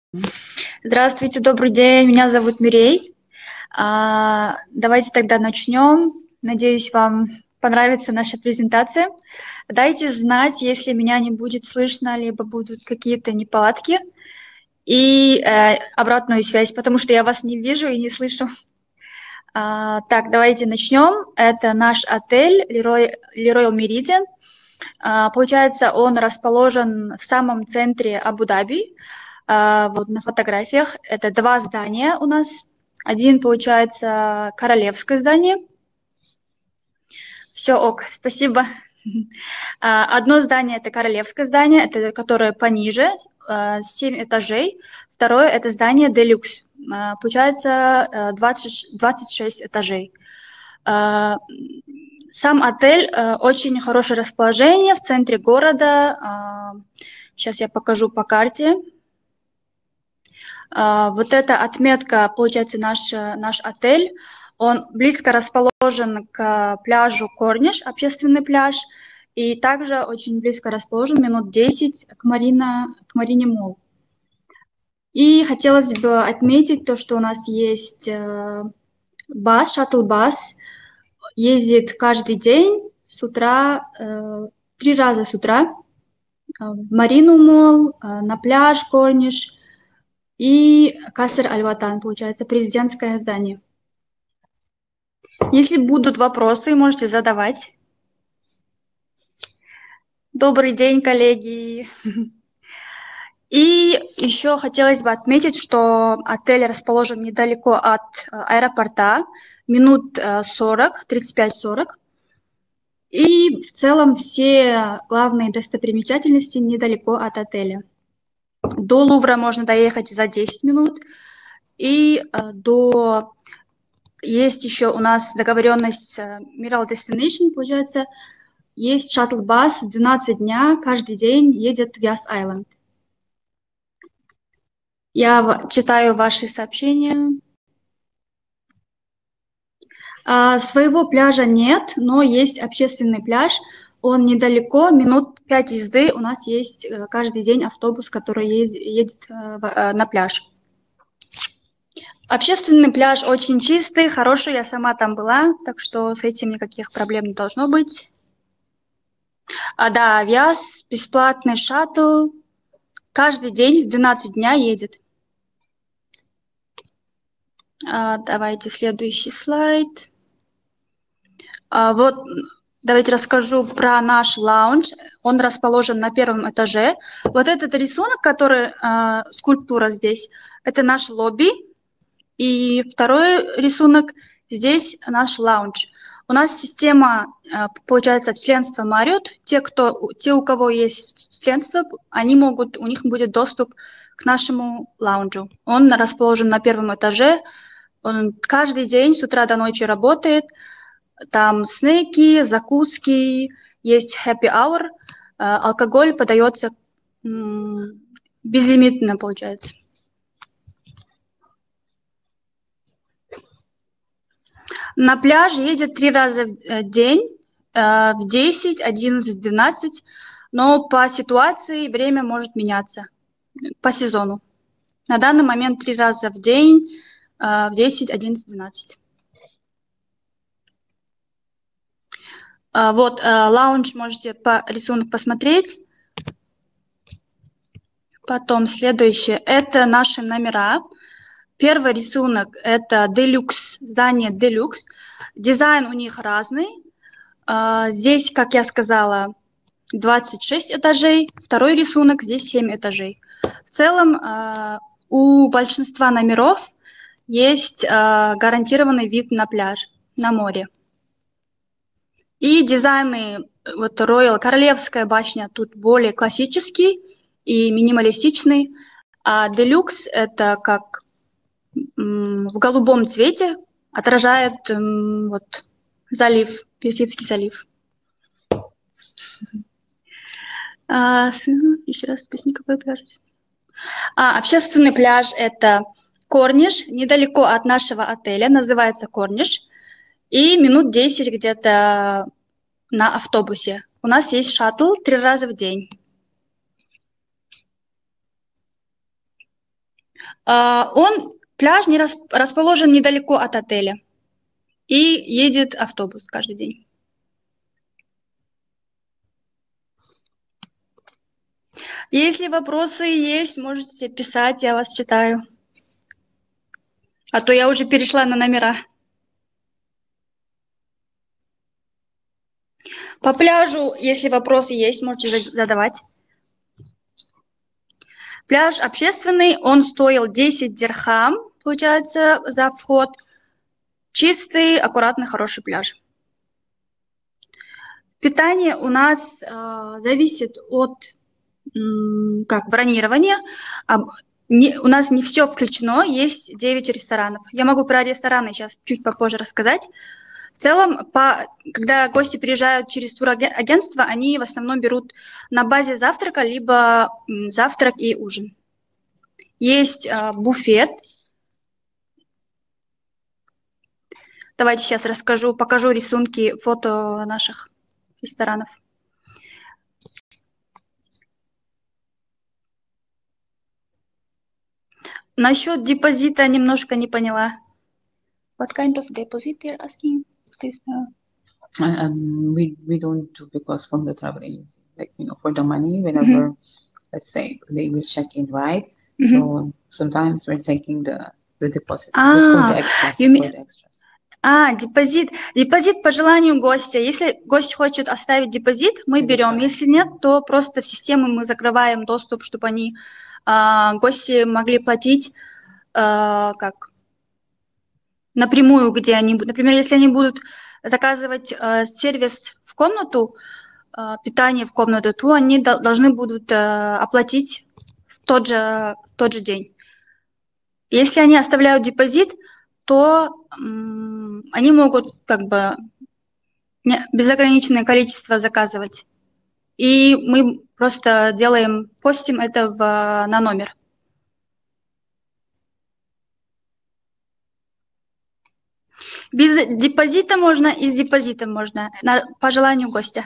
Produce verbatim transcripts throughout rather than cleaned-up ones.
Здравствуйте, добрый день, меня зовут Мирей. А, Давайте тогда начнем. Надеюсь, вам понравится наша презентация. Дайте знать, если меня не будет слышно, либо будут какие-то неполадки, и э, обратную связь, потому что я вас не вижу и не слышу. А, так, давайте начнем. Это наш отель Leroy, Leroyal Meridian. А, Получается, он расположен в самом центре Абу-Даби. А, Вот на фотографиях это два здания у нас. Один, получается, королевское здание. Все ок, спасибо. А, Одно здание это королевское здание, это которое пониже, а, семь этажей. Второе это здание Делюкс. А, Получается э, двадцать двадцать шесть этажей. А, Сам отель э, очень хорошее расположение в центре города. А, Сейчас я покажу по карте. А, Вот эта отметка, получается, наш, э, наш отель. Он близко расположен к пляжу Корниш, общественный пляж, и также очень близко расположен, минут десять, к, Марина, к Марине Молл. И хотелось бы отметить то, что у нас есть э, бас, шаттл-бас, ездит каждый день с утра, э, три раза с утра э, в Марину Молл, э, на пляж Корниш и Касер Аль-Ватан, получается, президентское здание. Если будут вопросы, можете задавать. Добрый день, коллеги. И еще хотелось бы отметить, что отель расположен недалеко от э, аэропорта, минут э, сорок, тридцать пять сорок. И в целом все главные достопримечательности недалеко от отеля. До Лувра можно доехать за десять минут. И э, до... Есть еще у нас договоренность э, Miral Destination, получается, есть шаттл-бас, двенадцать дня, каждый день едет в Яс-Айленд. Я в- читаю ваши сообщения. А, своего пляжа нет, но есть общественный пляж. Он недалеко, минут пять езды. У нас есть э, каждый день автобус, который ез- едет э, в- э, на пляж. Общественный пляж очень чистый, хороший. Я сама там была, так что с этим никаких проблем не должно быть. А, да, Вяз, бесплатный шаттл. Каждый день в двенадцать дня едет. А, давайте следующий слайд. А, вот, давайте расскажу про наш лаунж. Он расположен на первом этаже. Вот этот рисунок, который, а, скульптура здесь, это наш лобби. И второй рисунок, здесь наш лаунж. У нас система, а, получается, членства Marriott. Те, кто, те, у кого есть членство, они могут, у них будет доступ к нашему лаунжу. Он расположен на первом этаже. Он каждый день с утра до ночи работает. Там снеки, закуски, есть happy hour. э, Алкоголь подается м, безлимитно, получается. На пляж едет три раза в э, день, э, в десять, одиннадцать, двенадцать, но по ситуации время может меняться по сезону. На данный момент три раза в день, э, в десять, одиннадцать, двенадцать. Э, Вот, э, лаунж можете по рисунок посмотреть. Потом следующее, это наши номера. Первый рисунок это Deluxe, здание Deluxe. Дизайн у них разный. А, Здесь, как я сказала, двадцать шесть этажей. Второй рисунок, здесь семь этажей. В целом а, у большинства номеров есть а, гарантированный вид на пляж, на море. И дизайны, вот Royal, Королевская башня тут более классический и минималистичный. А Deluxe это как м, в голубом цвете отражает м, вот залив, Персидский залив. А, с- еще раз, объясни, какой пляж? А, общественный пляж это Корниш, недалеко от нашего отеля, называется Корниш. И минут десять где-то на автобусе. У нас есть шаттл три раза в день. Он, пляж не рас, расположен недалеко от отеля. И едет автобус каждый день. Если вопросы есть, можете писать, я вас читаю. А то я уже перешла на номера. По пляжу, если вопросы есть, можете задавать. Пляж общественный, он стоил десять дирхам, получается, за вход. Чистый, аккуратный, хороший пляж. Питание у нас э, зависит от м, как, бронирования. Не, у нас не все включено, есть девять ресторанов. Я могу про рестораны сейчас чуть попозже рассказать. В целом, по, когда гости приезжают через турагентство, они в основном берут на базе завтрака, либо м, завтрак и ужин. Есть э, буфет. Давайте сейчас расскажу, покажу рисунки, фото наших ресторанов. Насчет депозита немножко не поняла. What kind of deposit you're asking? Please, uh... Um, we we don't do because from the travel agency, like you know, for the money, whenever mm-hmm. let's say they will check in, right? Mm-hmm. So sometimes we're taking the the deposit. Ah, just for the extras. You mean... For the extras. А, депозит. Депозит по желанию гостя. Если гость хочет оставить депозит, мы берем. Если нет, то просто в систему мы закрываем доступ, чтобы они, э, гости могли платить э, как напрямую, где они будут. Например, если они будут заказывать э, сервис в комнату, э, питание в комнату, то они до, должны будут э, оплатить в тот же, в тот же день. Если они оставляют депозит, то м, они могут как бы не, безограниченное количество заказывать. И мы просто делаем, постим это в, на номер. Без депозита можно и с депозитом можно, на, по желанию гостя.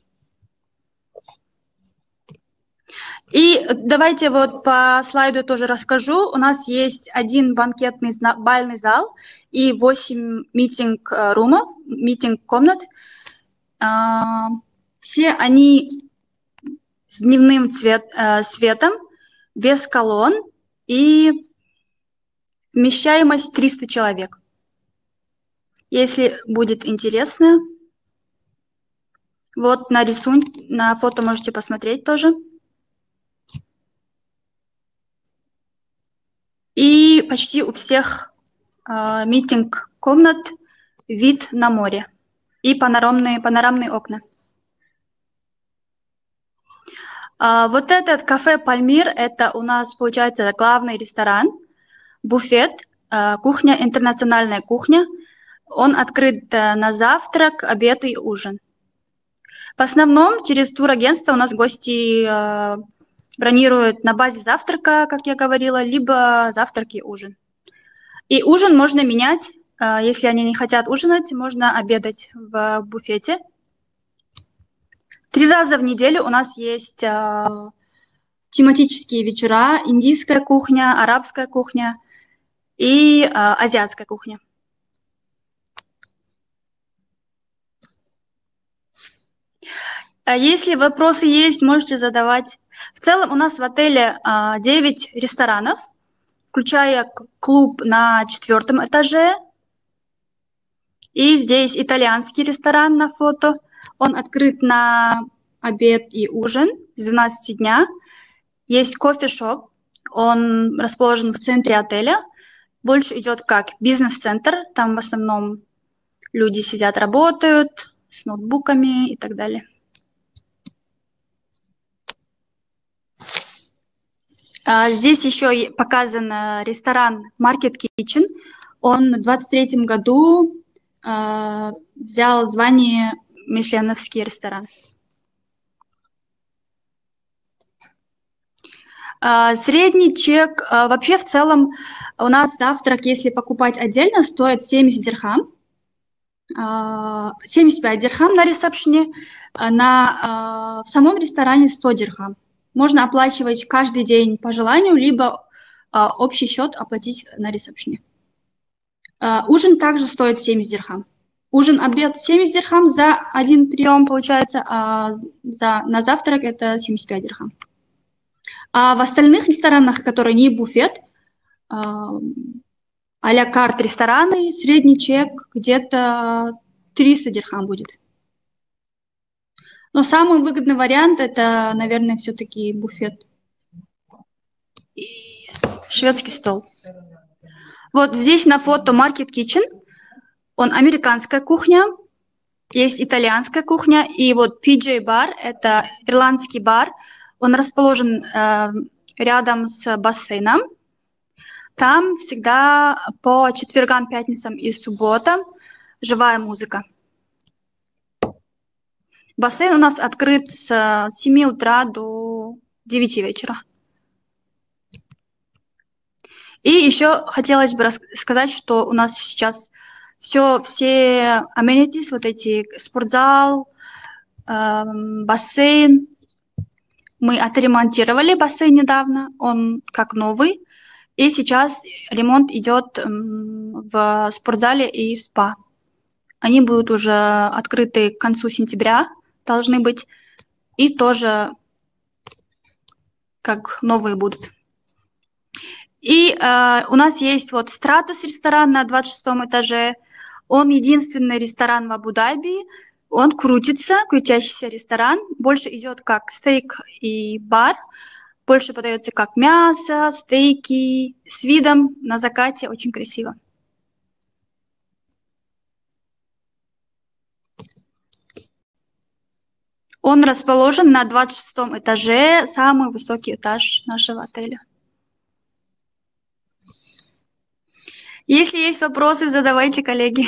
И давайте вот по слайду тоже расскажу. У нас есть один банкетный бальный зал и восемь митинг-румов, митинг-комнат. Все они с дневным цвет, светом, без колонн и вмещаемость триста человек. Если будет интересно, вот на рисунке, на фото можете посмотреть тоже. И почти у всех э, митинг-комнат вид на море и панорамные, панорамные окна. Э, вот этот кафе «Пальмир» — это у нас, получается, главный ресторан, буфет, э, кухня, интернациональная кухня. Он открыт э, на завтрак, обед и ужин. В основном через турагентство у нас гости э, бронируют на базе завтрака, как я говорила, либо завтрак и ужин. И ужин можно менять, если они не хотят ужинать, можно обедать в буфете. Три раза в неделю у нас есть тематические вечера: индийская кухня, арабская кухня и азиатская кухня. Если вопросы есть, можете задавать. В целом у нас в отеле девять ресторанов, включая клуб на четвертом этаже. И здесь итальянский ресторан на фото. Он открыт на обед и ужин с двенадцати дня. Есть кофе-шоп. Он расположен в центре отеля. Больше идет как бизнес-центр. Там в основном люди сидят, работают с ноутбуками и так далее. Здесь еще показан ресторан Market Kitchen. Он в двадцать третьем году э, взял звание мишленовский ресторан. Э, средний чек, э, вообще в целом у нас завтрак, если покупать отдельно, стоит семьдесят дирхам. Э, семьдесят пять дирхам на ресепшене, на, э, в самом ресторане сто дирхам. Можно оплачивать каждый день по желанию, либо общий счет оплатить на ресепшене. Ужин также стоит семьдесят дирхам. Ужин, обед семьдесят дирхам за один прием получается, а за, на завтрак это семьдесят пять дирхам. А в остальных ресторанах, которые не буфет, а-ля карт рестораны, средний чек где-то триста дирхам будет. Но самый выгодный вариант это, наверное, все-таки буфет. И шведский стол. Вот здесь на фото Market Kitchen. Он американская кухня, есть итальянская кухня, и вот пи джей бар, это ирландский бар, он расположен э, рядом с бассейном. Там всегда по четвергам, пятницам и субботам живая музыка. Бассейн у нас открыт с семи утра до девяти вечера. И еще хотелось бы сказать, что у нас сейчас все, все amenities, вот эти спортзал, э, бассейн. Мы отремонтировали бассейн недавно, он как новый. И сейчас ремонт идет э, в спортзале и спа. Они будут уже открыты к концу сентября, должны быть. И тоже как новые будут. И э, у нас есть вот Stratus ресторан на двадцать шестом этаже. Он единственный ресторан в Абу-Даби. Он крутится, крутящийся ресторан. Больше идет как стейк и бар. Больше подается как мясо, стейки с видом на закате. Очень красиво. Он расположен на двадцать шестом этаже, самый высокий этаж нашего отеля. Если есть вопросы, задавайте, коллеги.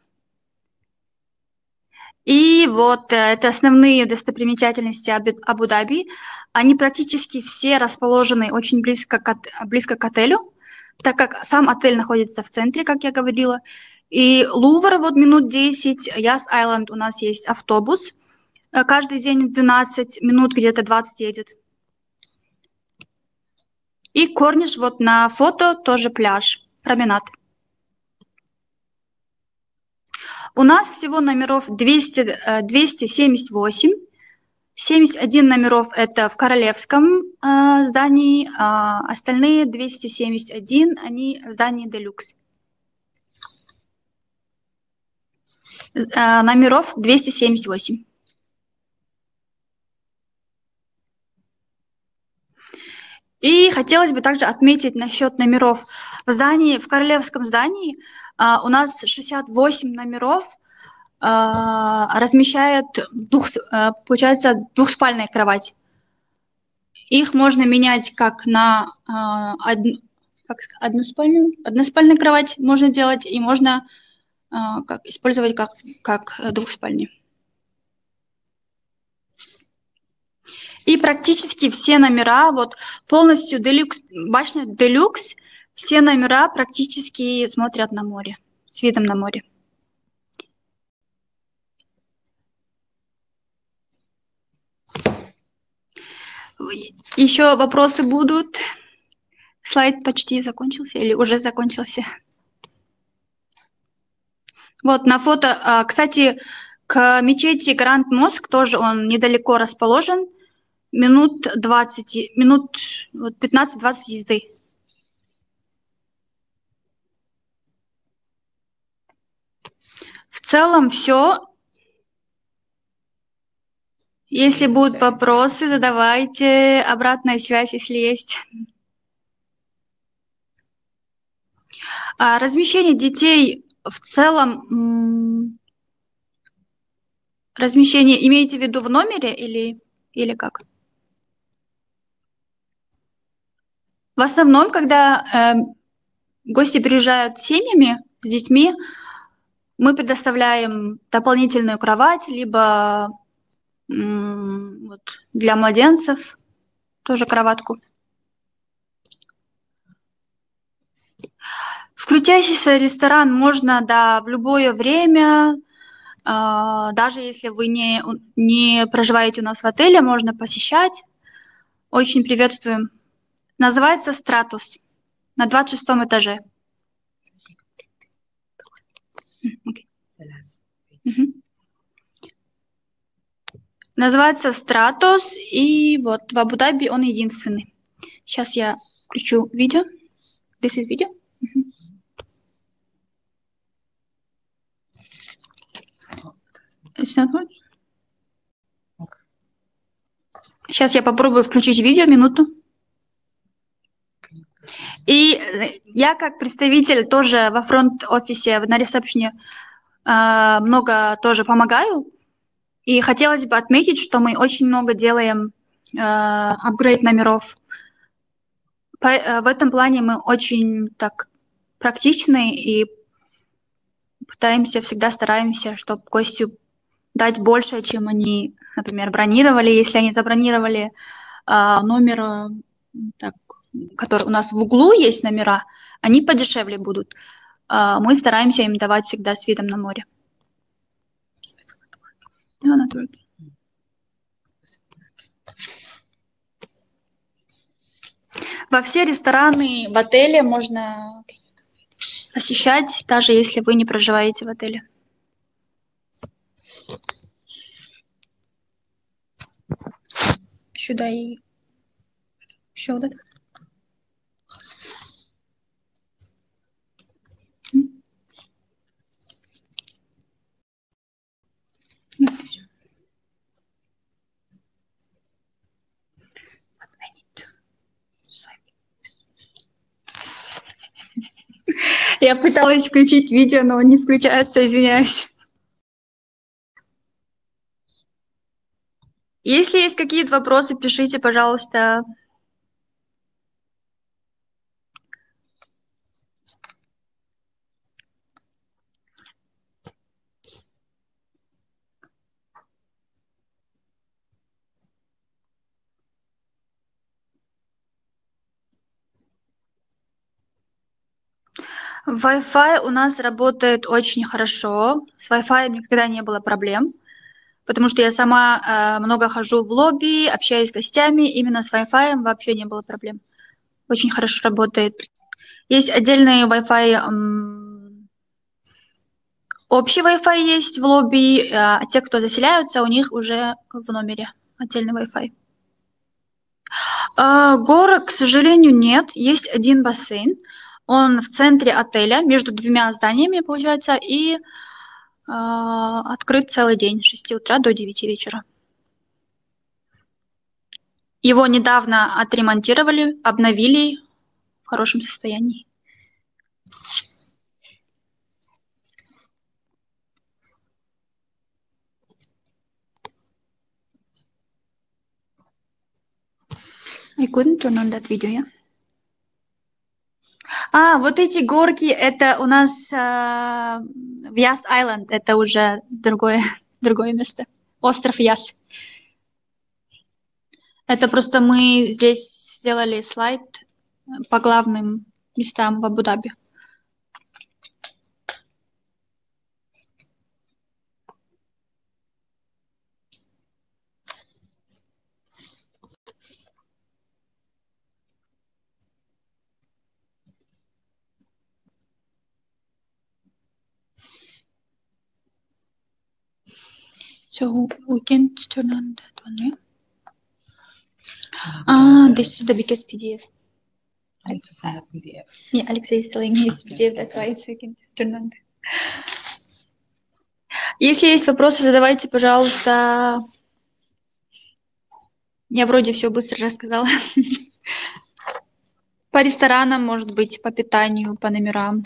И вот это основные достопримечательности Абу-Даби. Они практически все расположены очень близко к, близко к отелю, так как сам отель находится в центре, как я говорила. И Лувр вот минут десять, Яс-Айленд у нас есть автобус. Каждый день двенадцать минут, где-то двадцать едет. И Корниш вот на фото тоже пляж, променад. У нас всего номеров двести, двести семьдесят восемь. семьдесят один номеров это в Королевском э, здании, а остальные двести семьдесят один, они в здании Делюкс. Э, номеров двести семьдесят восемь. И хотелось бы также отметить насчет номеров в здании, в Королевском здании. Uh, у нас шестьдесят восемь номеров uh, размещает, двух, uh, получается, двухспальная кровать. Их можно менять как на uh, одну, как, односпальную, односпальную кровать можно делать, и можно uh, как, использовать как, как двухспальную. И практически все номера, вот полностью Делюкс, башня Делюкс, все номера практически смотрят на море, с видом на море. Еще вопросы будут? Слайд почти закончился или уже закончился? Вот на фото, кстати, к мечети Гранд Моск тоже он недалеко расположен, минут двадцать, минут пятнадцать-двадцать езды. В целом все. Если будут вопросы, задавайте. Обратная связь, если есть. А размещение детей в целом, размещение имеете в виду в номере или, или как? В основном, когда э, гости приезжают с семьями, с детьми, мы предоставляем дополнительную кровать, либо м, вот, для младенцев тоже кроватку. В крутящийся ресторан можно, да, в любое время, э, даже если вы не, не проживаете у нас в отеле, можно посещать. Очень приветствуем. Называется Stratus. на двадцать шестом этаже. Okay. Угу. Называется Stratos, и вот в Абу-Даби он единственный. Сейчас я включу видео. This is video. Uh-huh. It's not working. Okay. Сейчас я попробую включить видео, минуту. И я как представитель тоже во фронт-офисе на ресепшене много тоже помогаю. И хотелось бы отметить, что мы очень много делаем апгрейд номеров. В этом плане мы очень так практичны и пытаемся, всегда стараемся, чтобы гостю дать больше, чем они, например, бронировали. Если они забронировали э, номер, так, который у нас в углу есть номера, они подешевле будут. Э, мы стараемся им давать всегда с видом на море. Во все рестораны в отеле можно посещать, даже если вы не проживаете в отеле. Should I show that? Я пыталась включить видео, но он не включается, извиняюсь. Если есть какие-то вопросы, пишите, пожалуйста. Wi-Fi у нас работает очень хорошо. С Wi-Fi никогда не было проблем, потому что я сама э, много хожу в лобби, общаюсь с гостями. Именно с Wi-Fi вообще не было проблем. Очень хорошо работает. Есть отдельный Wi-Fi, эм, общий Wi-Fi есть в лобби, а те, кто заселяются, у них уже в номере отдельный Wi-Fi. Э, горок, к сожалению, нет. Есть один бассейн. Он в центре отеля, между двумя зданиями, получается, и э, открыт целый день, с шести утра до девяти вечера. Его недавно отремонтировали, обновили в хорошем состоянии. I couldn't turn on that video, yeah? А, вот эти горки, это у нас э, в Яс-Айленд, это уже другое, другое место, остров Яс. Это просто мы здесь сделали слайд по главным местам в Абу-Даби. So we can't turn on that one, right? Ah, this is the biggest P D F. I have P D F. Yeah, Alexei is telling me it's P D F, that's why it's I can't turn on. Если есть вопросы, задавайте, пожалуйста. Я вроде все быстро рассказала. По ресторанам, может быть, по питанию, по номерам.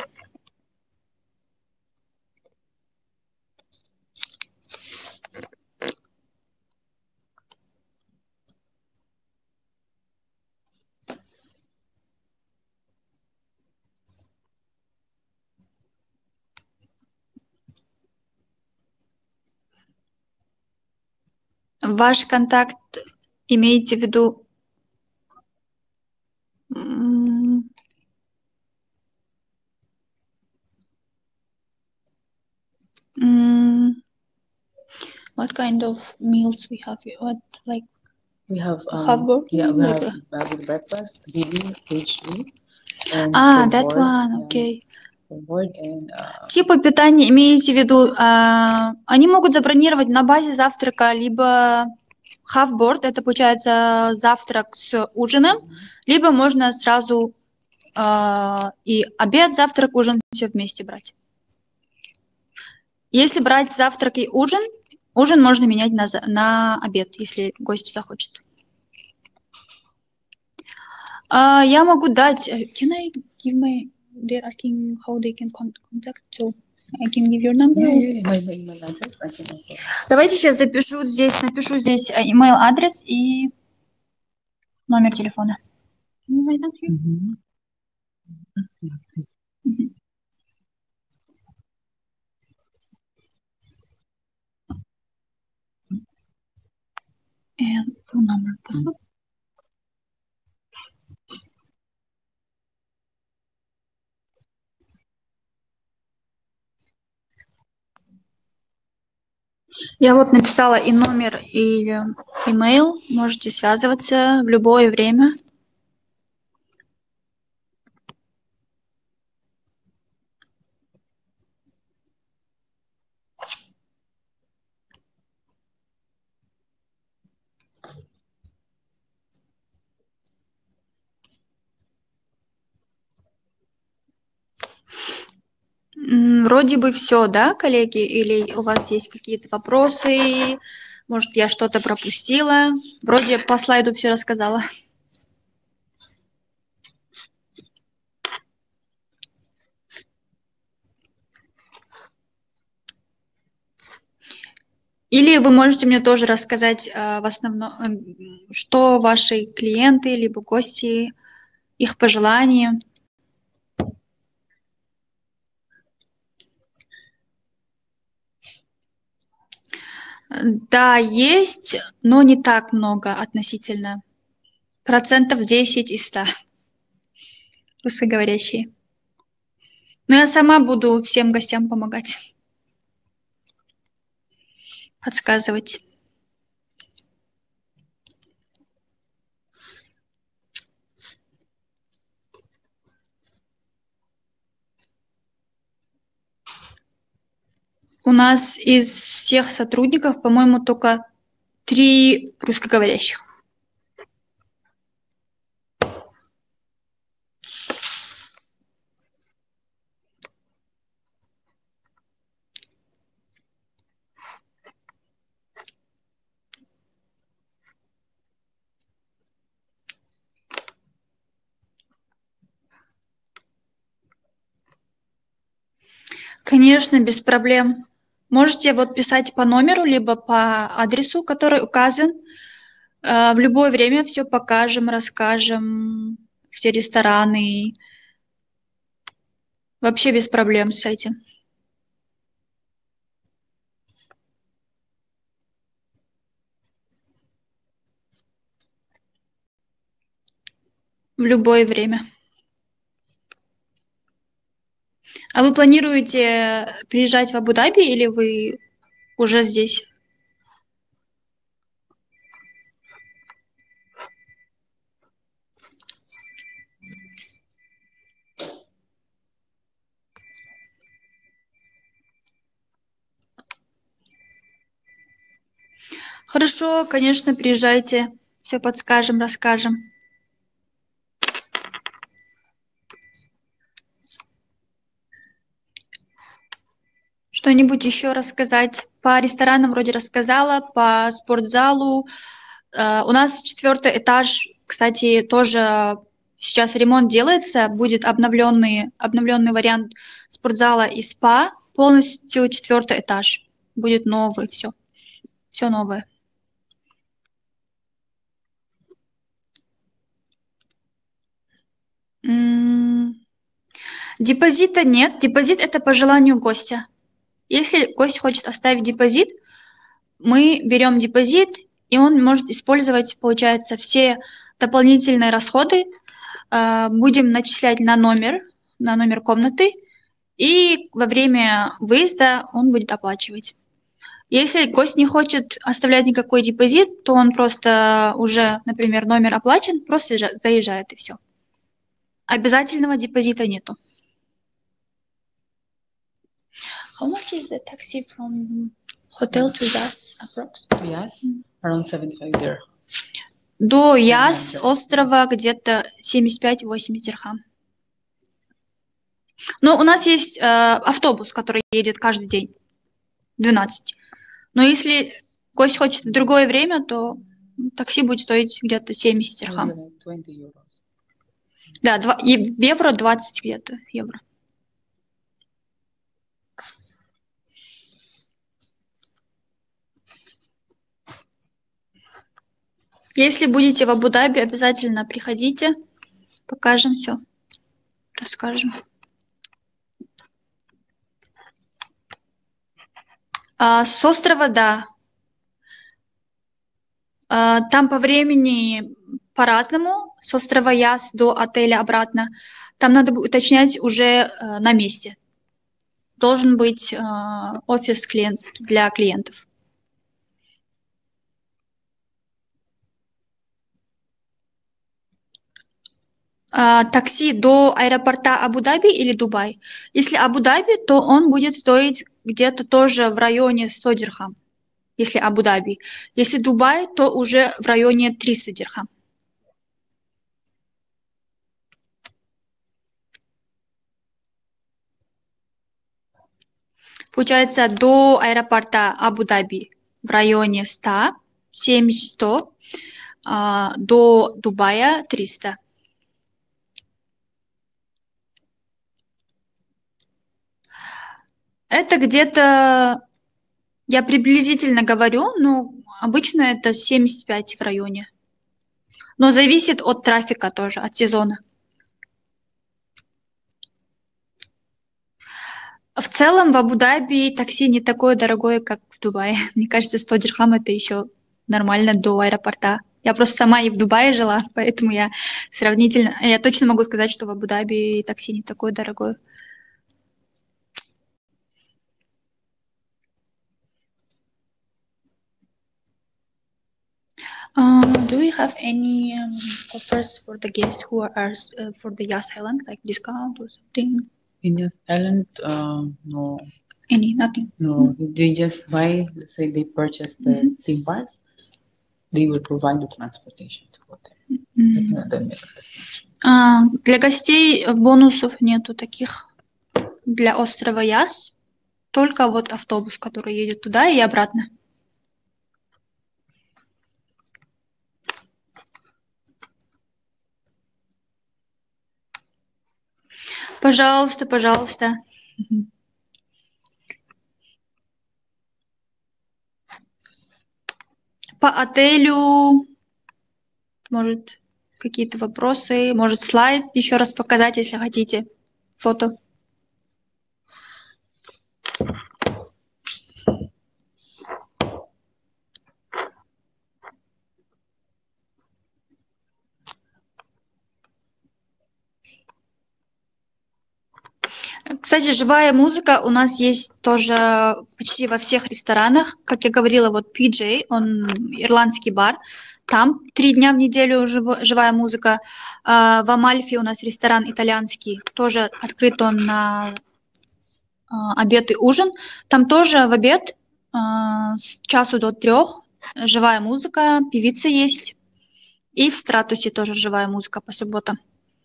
Ваш контакт имеете в виду? What kind of meals we have? What like? We have um, have burger? yeah, we Like have a... with breakfast, B B, H D, and А, for that board, one, yeah, окей. for board and uh, Типы питания имеете в виду, а, они могут забронировать на базе завтрака либо half board, это получается завтрак с ужином, либо можно сразу а, и обед, завтрак, ужин все вместе брать. Если брать завтрак и ужин, ужин можно менять на, за- на обед, если гость захочет. А, я могу дать. э, Can I give my? They're asking how they can con- contact. So I can give your number. yeah, or- yeah, my, my email address. I can also. Давайте сейчас запишу здесь, напишу здесь э, email адрес и номер телефона. Can you write that here? Mhm. Мгм. And phone number possible? Я вот написала и номер, и э, email. Можете связываться в любое время. М, Вроде бы все, да, коллеги? Или у вас есть какие-то вопросы? Может, я что-то пропустила? Вроде по слайду все рассказала. Или вы можете мне тоже рассказать э, в основном, э, что ваши клиенты либо гости, их пожелания. Да, есть, но не так много относительно. Процентов десять из ста русскоговорящие. Но я сама буду всем гостям помогать, подсказывать. У нас из всех сотрудников, по-моему, только три русскоговорящих. Конечно, без проблем. Можете вот писать по номеру, либо по адресу, который указан. Э, В любое время все покажем, расскажем, все рестораны. Вообще без проблем с этим. В любое время. А вы планируете приезжать в Абу-Даби или вы уже здесь? Хорошо, конечно, приезжайте. Все подскажем, расскажем. Что-нибудь еще рассказать? По ресторанам вроде рассказала, по спортзалу. Э, У нас четвертый этаж, кстати, тоже сейчас ремонт делается. Будет обновленный, обновленный вариант спортзала и спа. Полностью четвертый этаж. Будет новый, все. Все новое. М, Депозита нет. Депозит это по желанию гостя. Если гость хочет оставить депозит, мы берем депозит, и он может использовать, получается, все дополнительные расходы, э, будем начислять на номер, на номер комнаты, и во время выезда он будет оплачивать. Если гость не хочет оставлять никакой депозит, то он просто уже, например, номер оплачен, просто заезжает и все. обязательного депозита нету. How much is the taxi from hotel to Yas approx? To Yas, around seventy-five dirham. До Яс острова где-то семьдесят пять - восемьдесят дирхам. Но у нас есть э, автобус, который едет каждый день. двенадцать. Но если гость хочет в другое время, то такси будет стоить где-то семьдесят дирхам. twenty euros. Да, два, евро двадцать где-то евро. Если будете в Абу-Даби, обязательно приходите, покажем все, расскажем. А, с острова, да. А, там по времени по-разному. С острова Яс до отеля обратно. Там надо уточнять уже а, на месте. Должен быть а, офис клиентский для клиентов. А, такси до аэропорта Абу-Даби или Дубай? Если Абу-Даби, то он будет стоить где-то тоже в районе сто дирхам. Если Абу-Даби. Если Дубай, то уже в районе триста дирхам. Получается, до аэропорта Абу-Даби в районе сто, семьдесят - сто, а, до Дубая триста. Это где-то, я приблизительно говорю, но обычно это семьдесят пять в районе. Но зависит от трафика тоже, от сезона. В целом в Абу-Даби такси не такое дорогое, как в Дубае. Мне кажется, сто дирхам это еще нормально до аэропорта. Я просто сама и в Дубае жила, поэтому я сравнительно... Я точно могу сказать, что в Абу-Даби такси не такое дорогое. Uh, do you have any um, offers for the guests who are uh, for the Yas Island, like discount or something? In Yas Island, uh, no. Any, nothing? No, mm-hmm. They just buy, let's say they purchase the mm-hmm. theme parks, they will provide the transportation to go there. Mm-hmm. А, для гостей бонусов нету таких для острова Яс, только вот автобус, который едет туда и обратно. Пожалуйста, пожалуйста. По отелю, может, какие-то вопросы, может, слайд еще раз показать, если хотите, фото. Кстати, живая музыка у нас есть тоже почти во всех ресторанах. Как я говорила, вот пи джей, он ирландский бар. Там три дня в неделю жив, живая музыка. А в Амальфи у нас ресторан итальянский. Тоже открыт он на а, обед и ужин. Там тоже в обед а, с часу до трех живая музыка, певица есть. И в Стратусе тоже живая музыка по субботам.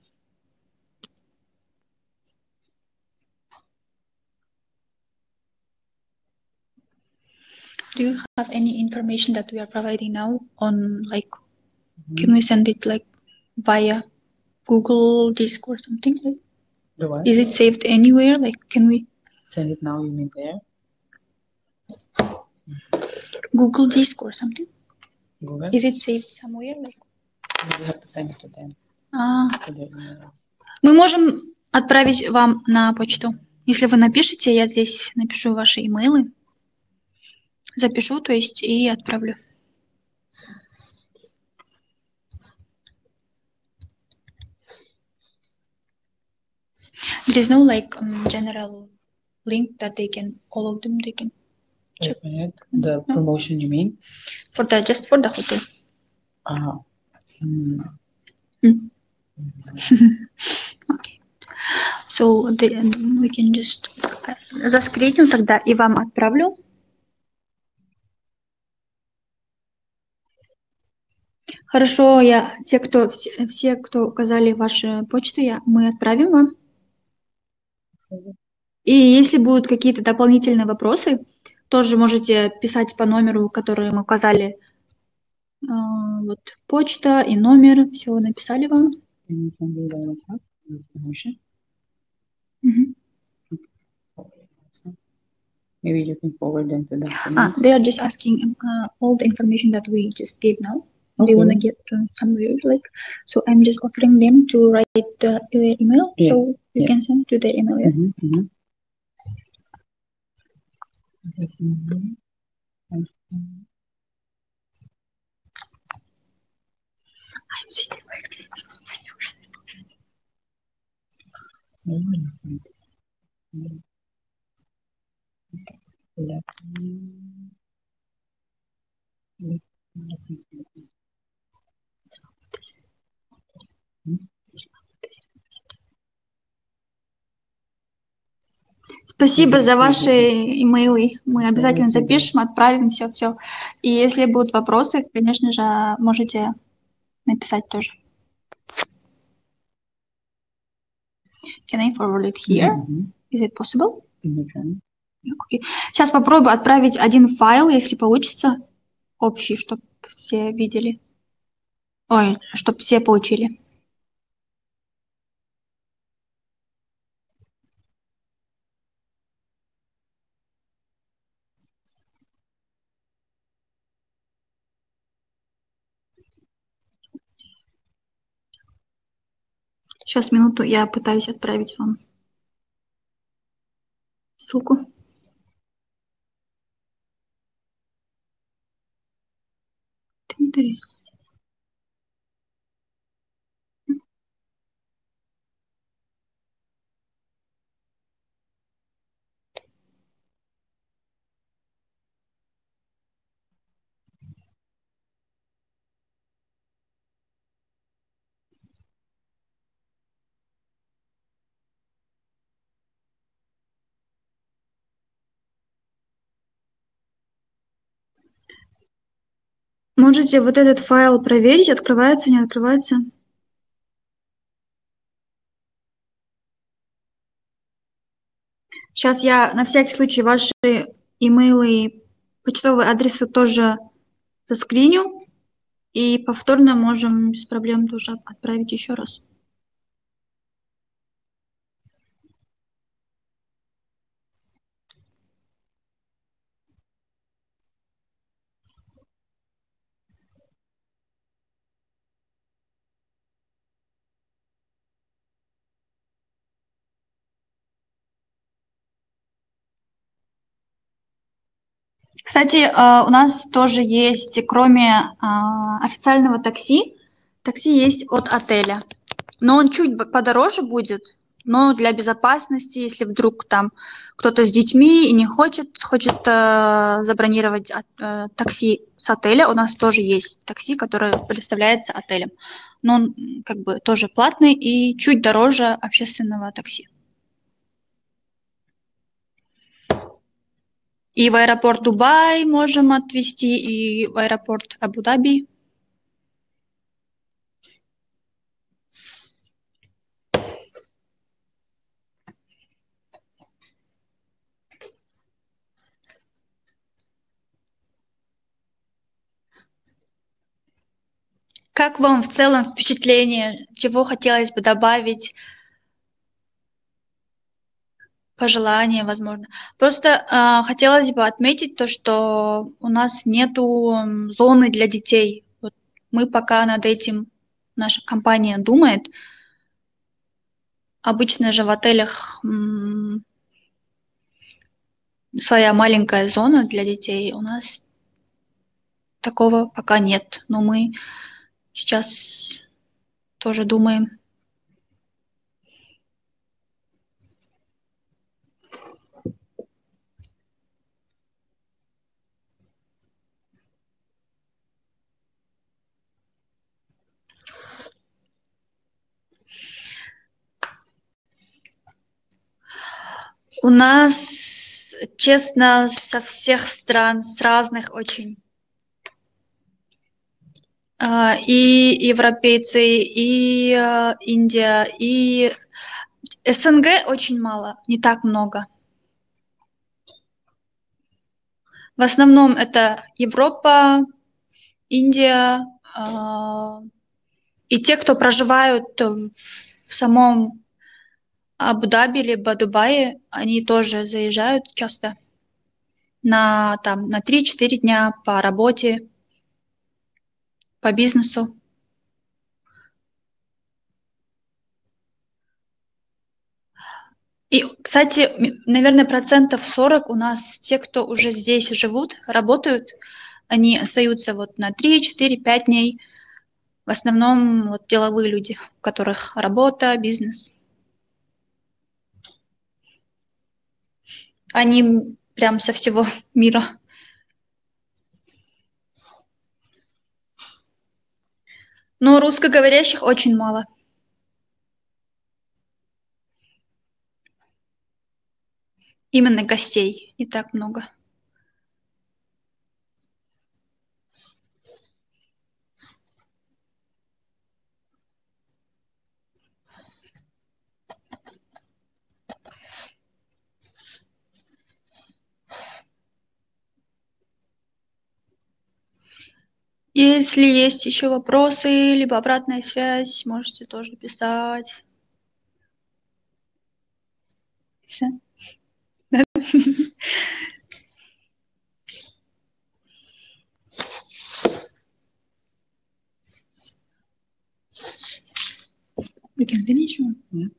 Do you have any information that we are providing now on, like, mm-hmm. Can we send it like via Google Disk or something? Like, the what? Is it saved anywhere? Like, can we send it now? You mean there? Google Disk or something? Google? Is it saved somewhere? Like, we have to send it to them. А, мы можем отправить вам на почту. Если вы напишите, я здесь напишу ваши имейлы. Запишу, то есть, и отправлю. There is no like um, general link that they can, all of them, they can check. The promotion, you mean? For the, just for the hotel. Uh, mm. Mm. Okay. So then we can just заскриню тогда и вам отправлю. Хорошо, я те, кто все, все, кто указали ваши почты, я, мы отправим вам. И если будут какие-то дополнительные вопросы, тоже можете писать по номеру, который мы указали. А, вот почта и номер, все написали вам. Can you send me the WhatsApp information? Мгм. Maybe you can forward them to Ah, documents. they are just asking uh, all the information that we just gave now. They Okay. want to get uh, somewhere, like, so I'm just offering them to write uh, their email, Yes, so you yes. can send to their email. Yeah? Mhm, mhm. Yes, mhm. Thank you. I'm sitting like this. Oh, mhm. Mhm. Let me- let me see. Mhm. Спасибо за Мгм, ваши мгм. имейлы. Мы обязательно Давайте, да. запишем, отправим все-все. И если будут вопросы, конечно же, можете написать тоже. Can I forward it here? Мгм, мгм. Is it possible? Мгм. Okay. Сейчас попробую отправить один файл, если получится, общий, чтобы все видели. Ой, чтобы все получили. Сейчас, минуту, я пытаюсь отправить вам ссылку. Можете вот этот файл проверить, открывается, не открывается. Сейчас я на всякий случай ваши имейлы, почтовые адресы тоже заскриню. И повторно можем без проблем тоже отправить еще раз. Кстати, у нас тоже есть, кроме официального такси, такси есть от отеля. Но он чуть подороже будет, но для безопасности, если вдруг там кто-то с детьми и не хочет, хочет забронировать такси с отеля, у нас тоже есть такси, которое предоставляется отелем. Но он как бы тоже платный и чуть дороже общественного такси. И в аэропорт Дубай можем отвезти, и в аэропорт Абу-Даби. Как вам в целом впечатление? Чего хотелось бы добавить? Пожелания, возможно. Просто э, хотелось бы отметить то, что у нас нету зоны для детей. Вот мы пока над этим, наша компания думает. Обычно же в отелях м, своя маленькая зона для детей. У нас такого пока нет. Но мы сейчас тоже думаем. У нас, честно, со всех стран, с разных очень. А, И европейцы, и а, Индия, и СНГ очень мало, не так много. В основном это Европа, Индия, а, и те, кто проживают в самом Абу-Даби либо Дубае, они тоже заезжают часто на, там, на три-четыре дня по работе, по бизнесу. И, кстати, м, наверное, процентов сорок у нас те, кто уже здесь живут, работают, они остаются вот на три, четыре, пять дней. В основном вот деловые люди, у которых работа, бизнес. Они прям со всего мира. Но русскоговорящих очень мало. Именно гостей не так много. Если есть еще вопросы, либо обратная связь, можете тоже писать. Всё. We can finish one.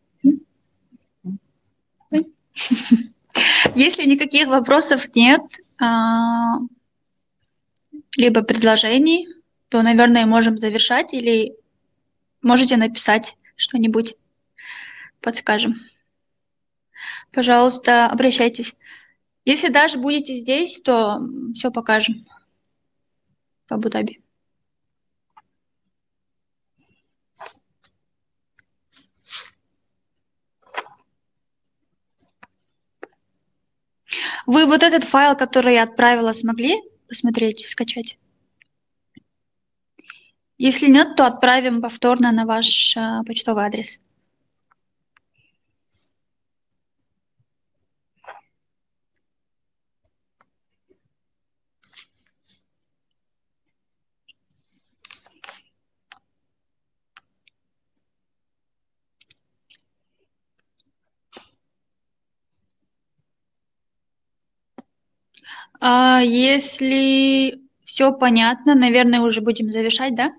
Yeah. Если никаких вопросов нет, а, либо предложений, то, наверное, можем завершать или можете написать что-нибудь, подскажем. Пожалуйста, обращайтесь. Если даже будете здесь, то все покажем в Абу-Даби. Вы вот этот файл, который я отправила, смогли посмотреть, скачать? Если нет, то отправим повторно на ваш а, почтовый адрес. А если все понятно, наверное, уже будем завершать, да?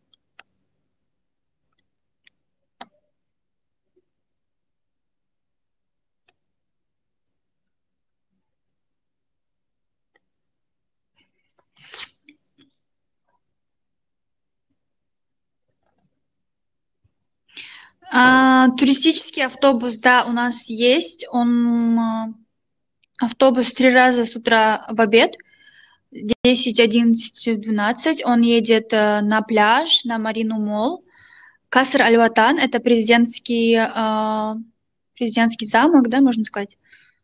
А, туристический автобус, да, у нас есть. Он а, автобус три раза с утра в обед. десять, одиннадцать, двенадцать. Он едет а, на пляж, на Марину Молл. Каср Аль-Ватан — это президентский, а, президентский замок, да, можно сказать.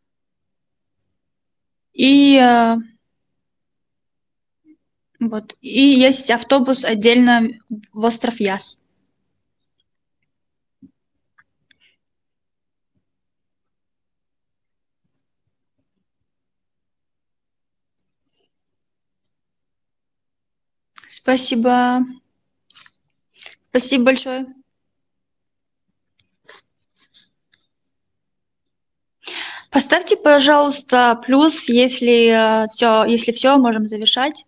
И а, вот. И есть автобус отдельно в остров Яс. Спасибо. Спасибо большое. Поставьте, пожалуйста, плюс, если все, если все, можем завершать.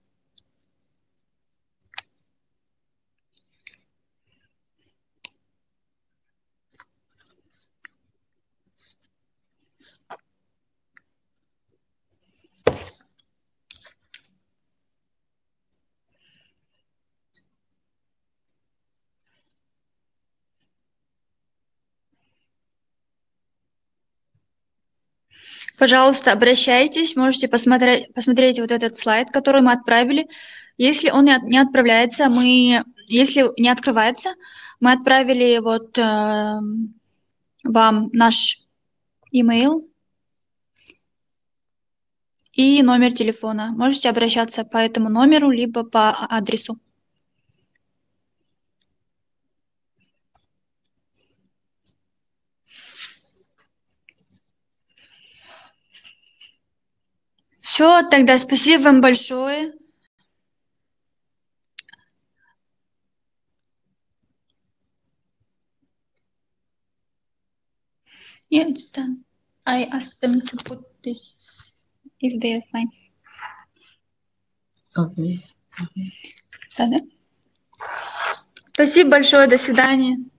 Пожалуйста, обращайтесь, можете посмотреть, посмотреть вот этот слайд, который мы отправили. Если он не от- не отправляется, мы, если не открывается, мы отправили вот э, вам наш email, и номер телефона. Можете обращаться по этому номеру, либо по адресу. Все, тогда спасибо вам большое. Yeah, it's done. I asked them to put this if they're fine. Okay. Спасибо большое, до свидания.